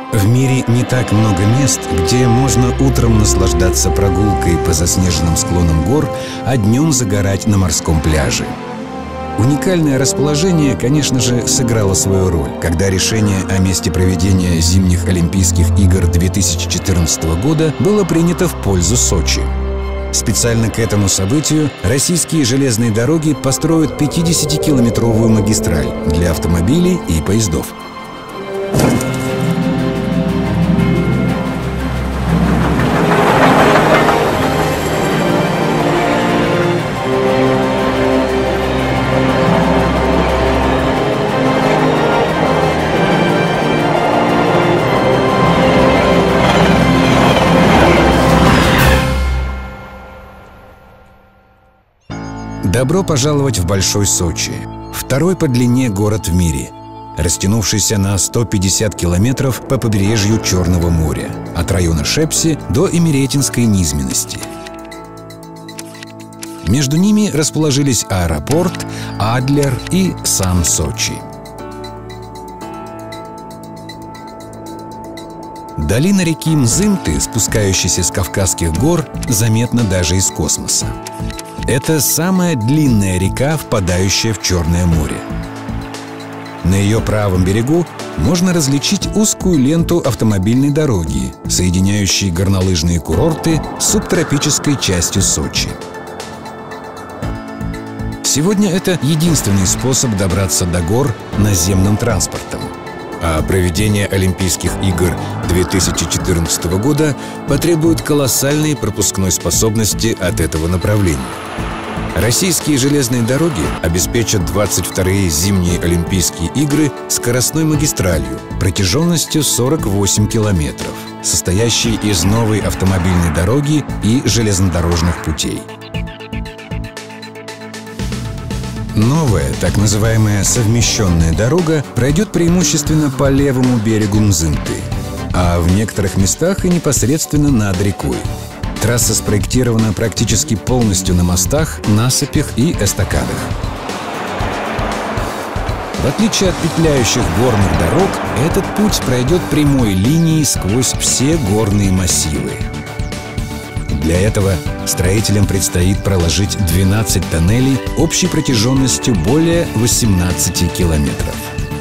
В мире не так много мест, где можно утром наслаждаться прогулкой по заснеженным склонам гор, а днем загорать на морском пляже. Уникальное расположение, конечно же, сыграло свою роль, когда решение о месте проведения зимних Олимпийских игр 2014 года было принято в пользу Сочи. Специально к этому событию российские железные дороги построят 50-километровую магистраль для автомобилей и поездов. Добро пожаловать в Большой Сочи, второй по длине город в мире, растянувшийся на 150 километров по побережью Черного моря, от района Шепси до Имеретинской низменности. Между ними расположились аэропорт, Адлер и сам Сочи. Долина реки Мзымты, спускающейся с Кавказских гор, заметна даже из космоса. Это самая длинная река, впадающая в Черное море. На ее правом берегу можно различить узкую ленту автомобильной дороги, соединяющей горнолыжные курорты с субтропической частью Сочи. Сегодня это единственный способ добраться до гор наземным транспортом. А проведение Олимпийских игр 2014 года потребует колоссальной пропускной способности от этого направления. Российские железные дороги обеспечат 22-е зимние Олимпийские игры скоростной магистралью протяженностью 48 километров, состоящей из новой автомобильной дороги и железнодорожных путей. Новая, так называемая совмещенная дорога пройдет преимущественно по левому берегу Мзымты, а в некоторых местах и непосредственно над рекой. Трасса спроектирована практически полностью на мостах, насыпях и эстакадах. В отличие от петляющих горных дорог, этот путь пройдет прямой линией сквозь все горные массивы. Для этого строителям предстоит проложить 12 тоннелей общей протяженностью более 18 километров.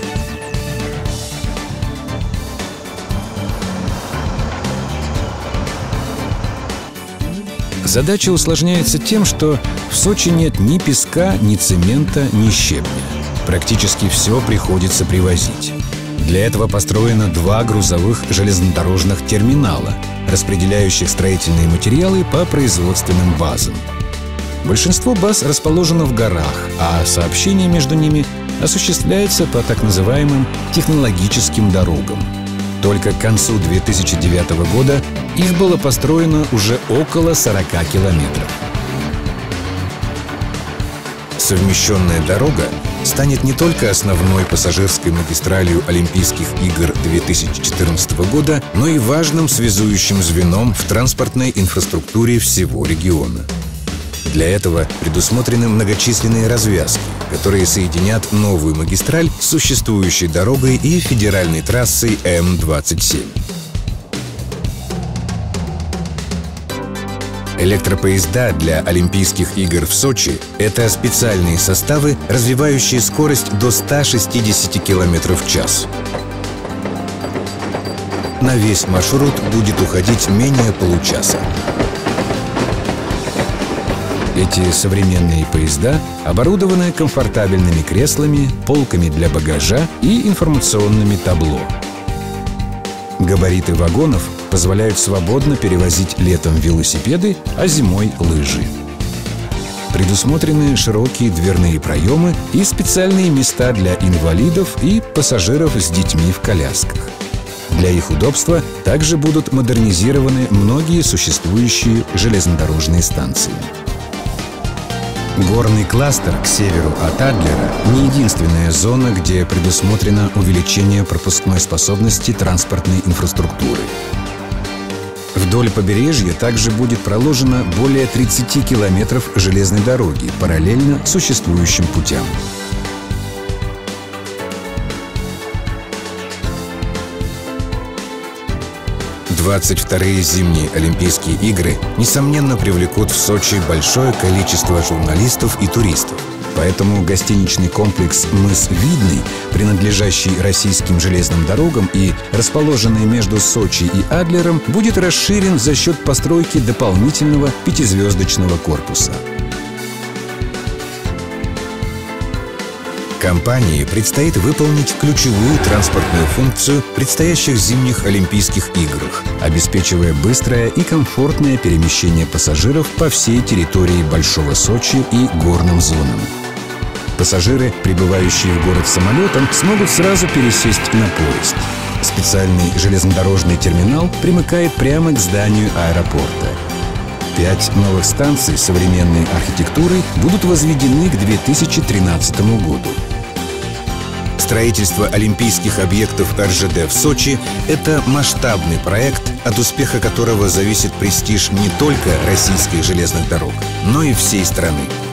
Задача усложняется тем, что в Сочи нет ни песка, ни цемента, ни щебня. Практически все приходится привозить. Для этого построено 2 грузовых железнодорожных терминала, распределяющих строительные материалы по производственным базам. Большинство баз расположено в горах, а сообщение между ними осуществляется по так называемым технологическим дорогам. Только к концу 2009 года их было построено уже около 40 километров. Совмещенная дорога станет не только основной пассажирской магистралью Олимпийских игр 2014 года, но и важным связующим звеном в транспортной инфраструктуре всего региона. Для этого предусмотрены многочисленные развязки, которые соединят новую магистраль с существующей дорогой и федеральной трассой М-27. Электропоезда для Олимпийских игр в Сочи – это специальные составы, развивающие скорость до 160 км в час. На весь маршрут будет уходить менее получаса. Эти современные поезда оборудованы комфортабельными креслами, полками для багажа и информационными табло. Габариты вагонов позволяют свободно перевозить летом велосипеды, а зимой лыжи. Предусмотрены широкие дверные проемы и специальные места для инвалидов и пассажиров с детьми в колясках. Для их удобства также будут модернизированы многие существующие железнодорожные станции. Горный кластер к северу от Адлера не единственная зона, где предусмотрено увеличение пропускной способности транспортной инфраструктуры. Вдоль побережья также будет проложено более 30 километров железной дороги, параллельно существующим путям. 22-е зимние Олимпийские игры, несомненно, привлекут в Сочи большое количество журналистов и туристов. Поэтому гостиничный комплекс «Мыс Видный», принадлежащий российским железным дорогам и расположенный между Сочи и Адлером, будет расширен за счет постройки дополнительного пятизвездочного корпуса. Компании предстоит выполнить ключевую транспортную функцию предстоящих зимних Олимпийских играх, обеспечивая быстрое и комфортное перемещение пассажиров по всей территории Большого Сочи и горным зонам. Пассажиры, прибывающие в город самолетом, смогут сразу пересесть на поезд. Специальный железнодорожный терминал примыкает прямо к зданию аэропорта. 5 новых станций современной архитектурой будут возведены к 2013 году. Строительство олимпийских объектов РЖД в Сочи – это масштабный проект, от успеха которого зависит престиж не только российских железных дорог, но и всей страны.